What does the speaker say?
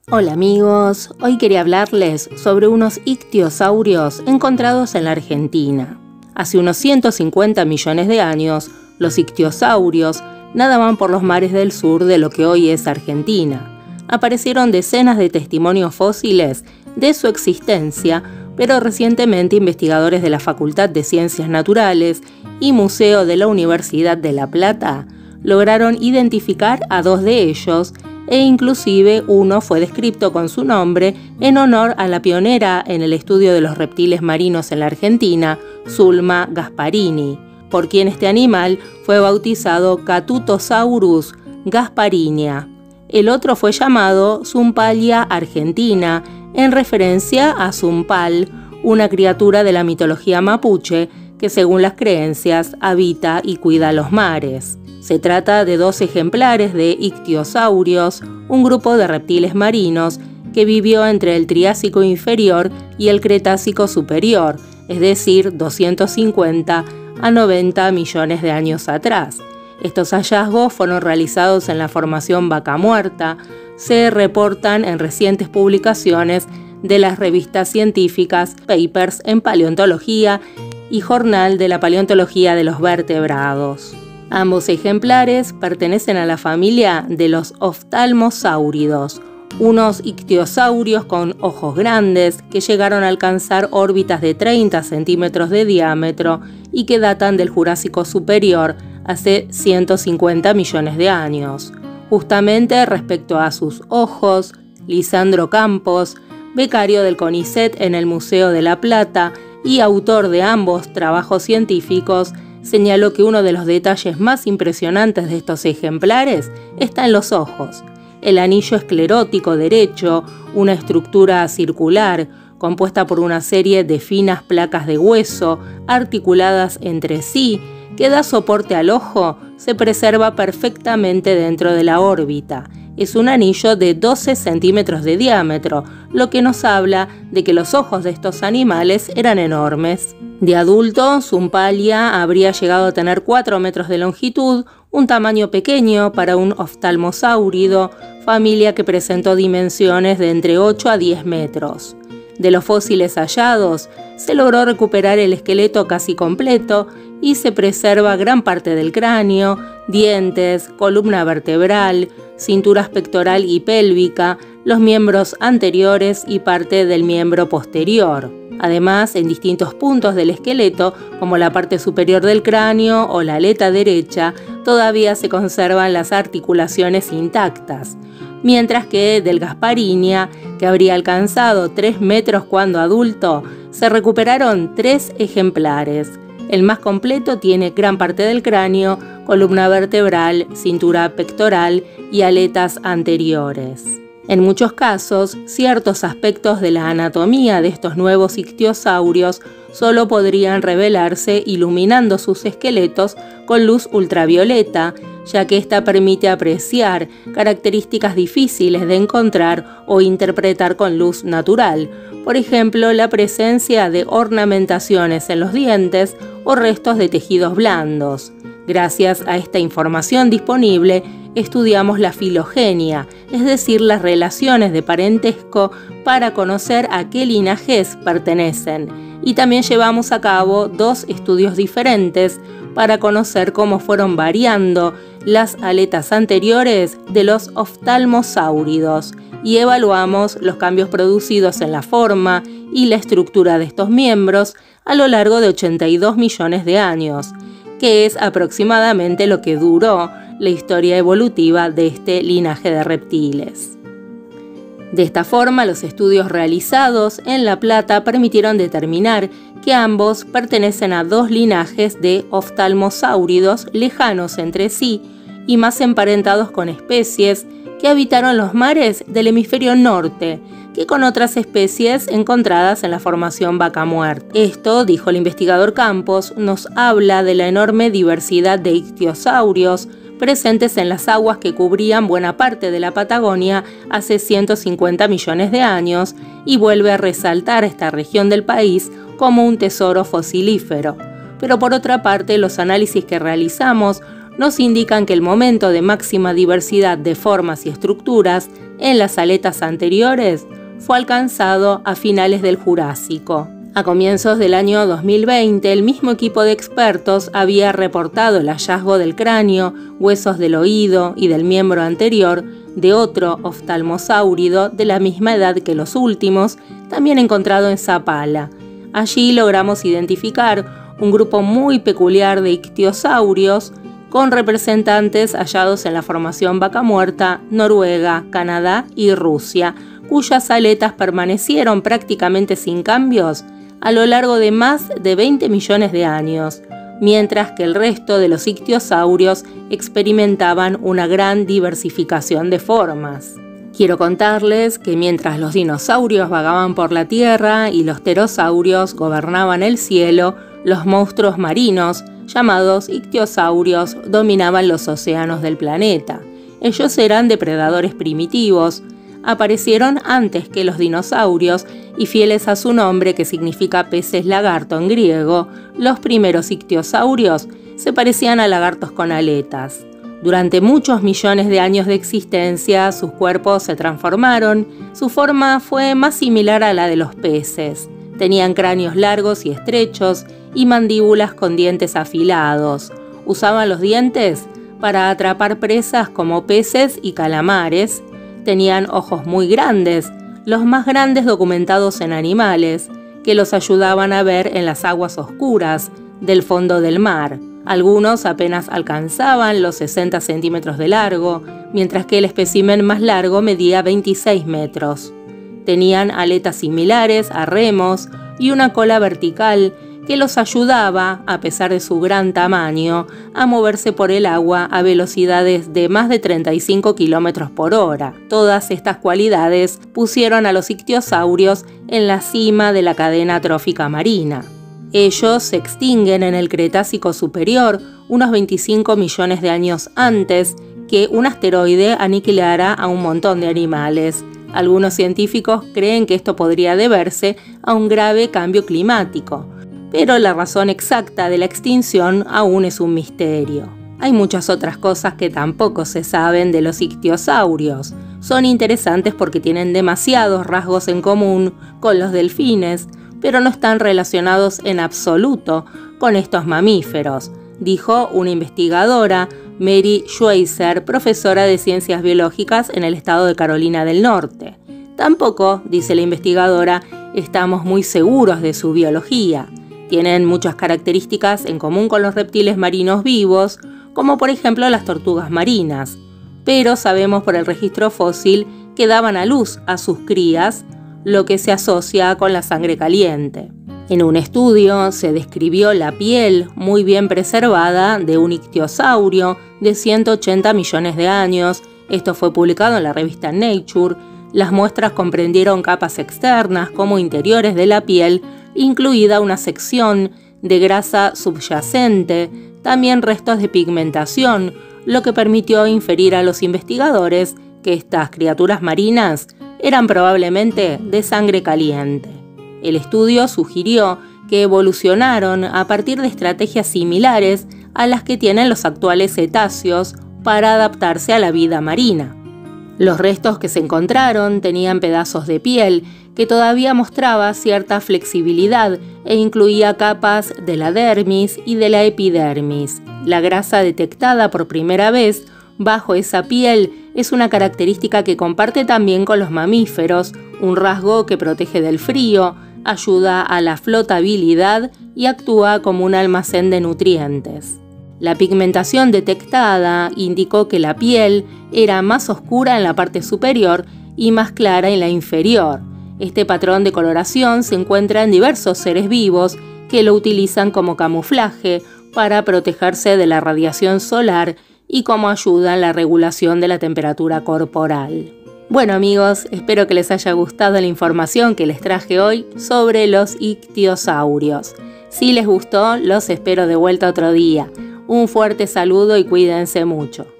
Hola amigos, hoy quería hablarles sobre unos ictiosaurios encontrados en la Argentina. Hace unos 150 millones de años, los ictiosaurios nadaban por los mares del sur de lo que hoy es Argentina. Aparecieron decenas de testimonios fósiles de su existencia, pero recientemente investigadores de la Facultad de Ciencias Naturales y Museo de la Universidad de La Plata lograron identificar a dos de ellos, e inclusive uno fue descrito con su nombre en honor a la pionera en el estudio de los reptiles marinos en la Argentina, Zulma Gasparini, por quien este animal fue bautizado Catutosaurus gasparinia. El otro fue llamado Zumpalia argentina, en referencia a Zumpal, una criatura de la mitología mapuche que, según las creencias, habita y cuida los mares. Se trata de dos ejemplares de ictiosaurios, un grupo de reptiles marinos que vivió entre el Triásico inferior y el Cretácico superior, es decir, 250 a 90 millones de años atrás. Estos hallazgos fueron realizados en la Formación Vaca Muerta, se reportan en recientes publicaciones de las revistas científicas Papers en Paleontología y Jornal de la Paleontología de los Vertebrados. Ambos ejemplares pertenecen a la familia de los oftalmosáuridos, unos ictiosaurios con ojos grandes que llegaron a alcanzar órbitas de 30 centímetros de diámetro y que datan del Jurásico superior, hace 150 millones de años. Justamente respecto a sus ojos, Lisandro Campos, becario del CONICET en el Museo de La Plata y autor de ambos trabajos científicos, señaló que uno de los detalles más impresionantes de estos ejemplares está en los ojos. El anillo esclerótico derecho, una estructura circular compuesta por una serie de finas placas de hueso articuladas entre sí, que da soporte al ojo, se preserva perfectamente dentro de la órbita. Es un anillo de 12 centímetros de diámetro, lo que nos habla de que los ojos de estos animales eran enormes. De adulto, Zumpalia habría llegado a tener 4 metros de longitud, un tamaño pequeño para un oftalmosáurido, familia que presentó dimensiones de entre 8 a 10 metros. De los fósiles hallados, se logró recuperar el esqueleto casi completo y se preserva gran parte del cráneo, dientes, columna vertebral, cinturas pectoral y pélvica, los miembros anteriores y parte del miembro posterior. Además, en distintos puntos del esqueleto, como la parte superior del cráneo o la aleta derecha, todavía se conservan las articulaciones intactas, mientras que del Gasparinia, que habría alcanzado 3 metros cuando adulto, se recuperaron 3 ejemplares. El más completo tiene gran parte del cráneo, columna vertebral, cintura pectoral y aletas anteriores. En muchos casos, ciertos aspectos de la anatomía de estos nuevos ictiosaurios solo podrían revelarse iluminando sus esqueletos con luz ultravioleta, ya que esta permite apreciar características difíciles de encontrar o interpretar con luz natural, por ejemplo, la presencia de ornamentaciones en los dientes o restos de tejidos blandos. Gracias a esta información disponible, estudiamos la filogenia, es decir, las relaciones de parentesco para conocer a qué linajes pertenecen. Y también llevamos a cabo 2 estudios diferentes para conocer cómo fueron variando las aletas anteriores de los oftalmosáuridos y evaluamos los cambios producidos en la forma y la estructura de estos miembros a lo largo de 82 millones de años, que es aproximadamente lo que duró la historia evolutiva de este linaje de reptiles. De esta forma, los estudios realizados en La Plata permitieron determinar que ambos pertenecen a 2 linajes de oftalmosáuridos lejanos entre sí y más emparentados con especies que habitaron los mares del hemisferio norte que con otras especies encontradas en la Formación Vaca Muerta. Esto, dijo el investigador Campos, nos habla de la enorme diversidad de ictiosaurios presentes en las aguas que cubrían buena parte de la Patagonia hace 150 millones de años y vuelve a resaltar esta región del país como un tesoro fosilífero. Pero por otra parte, los análisis que realizamos nos indican que el momento de máxima diversidad de formas y estructuras en las aletas anteriores fue alcanzado a finales del Jurásico. A comienzos del año 2020, el mismo equipo de expertos había reportado el hallazgo del cráneo, huesos del oído y del miembro anterior de otro oftalmosáurido de la misma edad que los últimos, también encontrado en Zapala. Allí logramos identificar un grupo muy peculiar de ictiosaurios con representantes hallados en la formación Vaca Muerta, Noruega, Canadá y Rusia, cuyas aletas permanecieron prácticamente sin cambios a lo largo de más de 20 millones de años, mientras que el resto de los ictiosaurios experimentaban una gran diversificación de formas. Quiero contarles que mientras los dinosaurios vagaban por la tierra y los pterosaurios gobernaban el cielo, los monstruos marinos, llamados ictiosaurios, dominaban los océanos del planeta. Ellos eran depredadores primitivos, aparecieron antes que los dinosaurios y fieles a su nombre, que significa peces lagarto en griego, los primeros ictiosaurios se parecían a lagartos con aletas. Durante muchos millones de años de existencia, sus cuerpos se transformaron, su forma fue más similar a la de los peces. Tenían cráneos largos y estrechos y mandíbulas con dientes afilados. Usaban los dientes para atrapar presas como peces y calamares. Tenían ojos muy grandes, los más grandes documentados en animales, que los ayudaban a ver en las aguas oscuras del fondo del mar. Algunos apenas alcanzaban los 60 centímetros de largo, mientras que el espécimen más largo medía 26 metros. Tenían aletas similares a remos y una cola vertical que los ayudaba, a pesar de su gran tamaño, a moverse por el agua a velocidades de más de 35 kilómetros por hora. Todas estas cualidades pusieron a los ictiosaurios en la cima de la cadena trófica marina. Ellos se extinguen en el Cretácico superior, unos 25 millones de años antes que un asteroide aniquilara a un montón de animales. Algunos científicos creen que esto podría deberse a un grave cambio climático, pero la razón exacta de la extinción aún es un misterio. Hay muchas otras cosas que tampoco se saben de los ictiosaurios. Son interesantes porque tienen demasiados rasgos en común con los delfines, pero no están relacionados en absoluto con estos mamíferos, dijo una investigadora, Mary Schweizer, profesora de Ciencias Biológicas en el estado de Carolina del Norte. Tampoco, dice la investigadora, estamos muy seguros de su biología. Tienen muchas características en común con los reptiles marinos vivos, como por ejemplo las tortugas marinas, pero sabemos por el registro fósil que daban a luz a sus crías, lo que se asocia con la sangre caliente. En un estudio se describió la piel muy bien preservada de un ictiosaurio de 180 millones de años. Esto fue publicado en la revista Nature. Las muestras comprendieron capas externas como interiores de la piel, incluida una sección de grasa subyacente, también restos de pigmentación, lo que permitió inferir a los investigadores que estas criaturas marinas eran probablemente de sangre caliente. El estudio sugirió que evolucionaron a partir de estrategias similares a las que tienen los actuales cetáceos para adaptarse a la vida marina. Los restos que se encontraron tenían pedazos de piel que todavía mostraba cierta flexibilidad e incluía capas de la dermis y de la epidermis. La grasa detectada por primera vez bajo esa piel es una característica que comparte también con los mamíferos, un rasgo que protege del frío, ayuda a la flotabilidad y actúa como un almacén de nutrientes. La pigmentación detectada indicó que la piel era más oscura en la parte superior y más clara en la inferior. Este patrón de coloración se encuentra en diversos seres vivos que lo utilizan como camuflaje para protegerse de la radiación solar y como ayuda en la regulación de la temperatura corporal. Bueno amigos, espero que les haya gustado la información que les traje hoy sobre los ictiosaurios. Si les gustó, los espero de vuelta otro día. Un fuerte saludo y cuídense mucho.